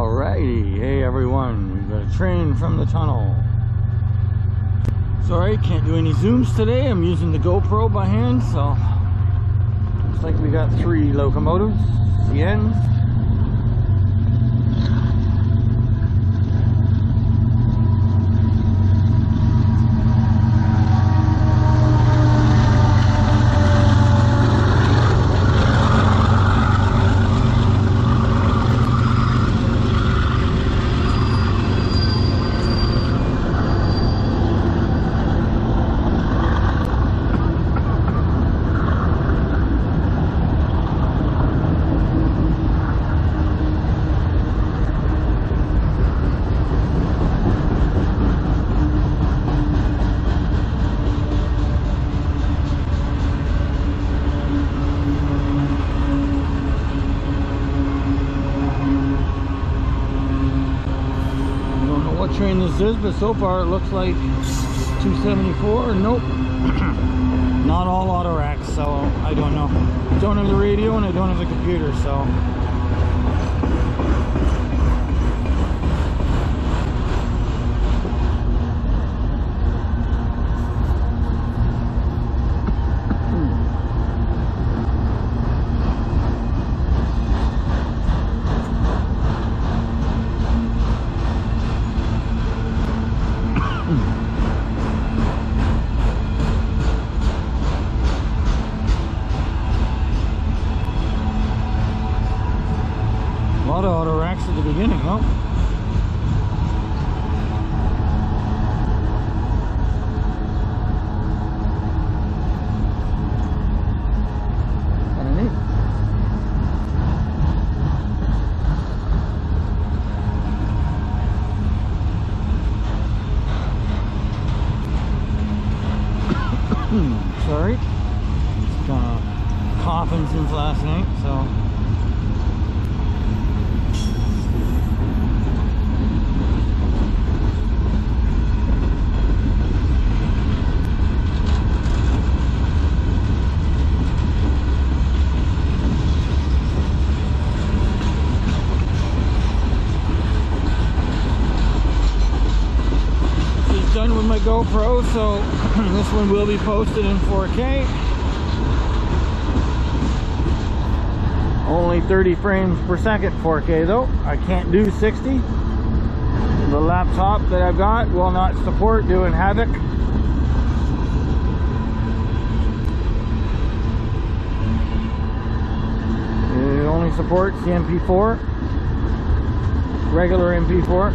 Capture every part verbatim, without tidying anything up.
Alrighty, hey everyone, we've got a train from the tunnel. Sorry, can't do any zooms today. I'm using the GoPro by hand, so looks like we got three locomotives. The end. Train this is, but so far it looks like two seventy-four. Nope. Not all Autoracks, so I don't know. Don't have the radio and I don't have the computer, so a lot of Autoracks at the beginning, huh? Kinda neat. Sorry. Just kinda coughing since last night, so done with my GoPro, so this one will be posted in four K. Only thirty frames per second four K though. I can't do sixty. The laptop that I've got will not support doing havoc. It only supports the M P four, regular M P four.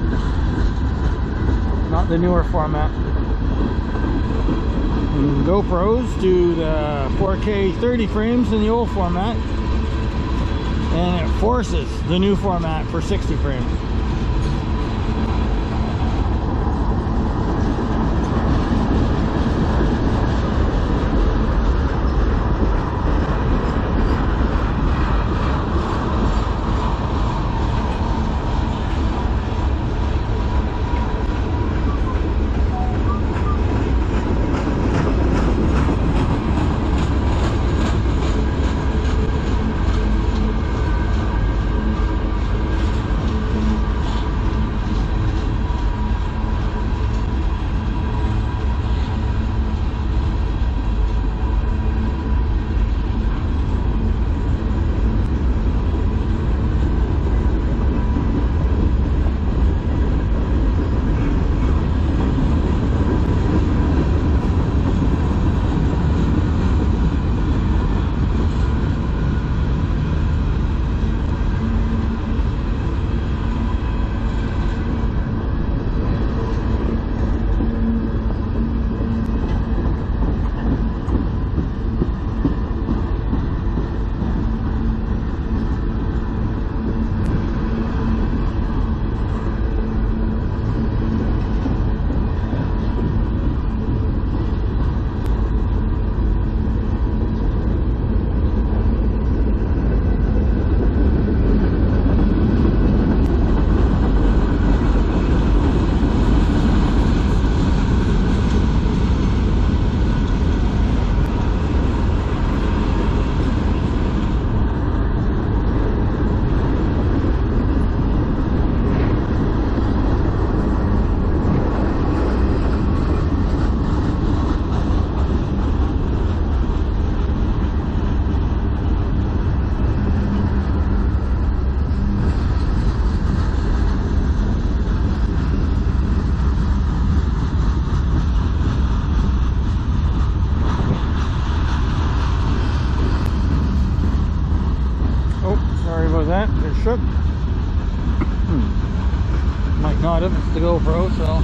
Not the newer format. And GoPros do the four K thirty frames in the old format, and it forces the new format for sixty frames. shook. Might not if it's the GoPro, so.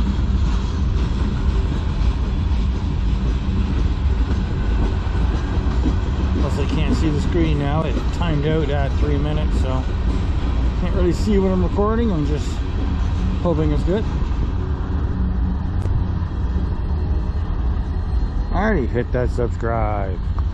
Plus I can't see the screen now. It timed out at three minutes, so can't really see what I'm recording. I'm just hoping it's good. Alrighty, hit that subscribe.